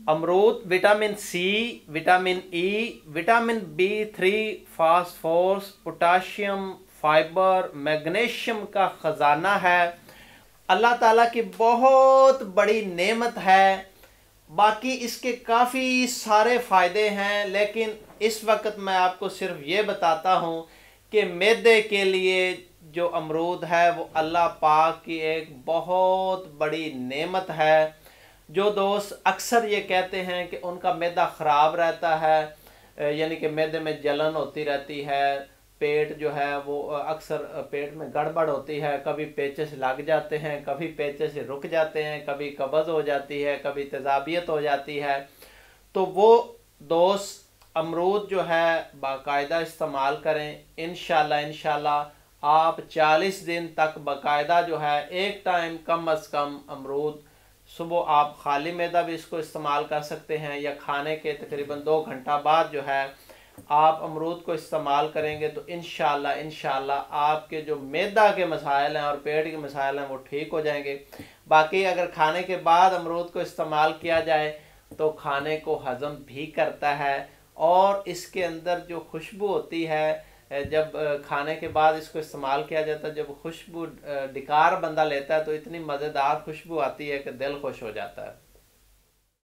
अमरूद vitamin C, vitamin E, vitamin B 3, phosphorus, potassium, fibre, magnesium का ख़जाना है। अल्लाह ताला की बहुत बड़ी नेमत है। बाकी इसके काफ़ी सारे फ़ायदे हैं, लेकिन इस वक्त मैं आपको सिर्फ ये बताता हूँ कि मैदे के लिए जो अमरूद है वो अल्लाह पाक की एक बहुत बड़ी नेमत है। जो दोस्त अक्सर ये कहते हैं कि उनका मैदा ख़राब रहता है, यानी कि मैदे में जलन होती रहती है, पेट जो है वो अक्सर पेट में गड़बड़ होती है, कभी पेचस लग जाते हैं, कभी पेचस रुक जाते हैं, कभी कब्ज़ हो जाती है, कभी तेज़ाबियत हो जाती है, तो वो दोस्त अमरूद जो है बाकायदा इस्तेमाल करें। इंशाल्लाह आप 40 दिन तक बाकायदा जो है एक टाइम कम अज़ कम अमरूद, सुबह आप खाली मैदा भी इसको इस्तेमाल कर सकते हैं, या खाने के तकरीबन 2 घंटा बाद जो है आप अमरूद को इस्तेमाल करेंगे तो इंशाल्लाह आपके जो मैदा के मसाइल हैं और पेट के मसाइल हैं वो ठीक हो जाएंगे। बाकी अगर खाने के बाद अमरूद को इस्तेमाल किया जाए तो खाने को हज़म भी करता है, और इसके अंदर जो खुशबू होती है, जब खाने के बाद इसको इस्तेमाल किया जाता है, जब खुशबू डिकार बंदा लेता है तो इतनी मज़ेदार खुशबू आती है कि दिल खुश हो जाता है।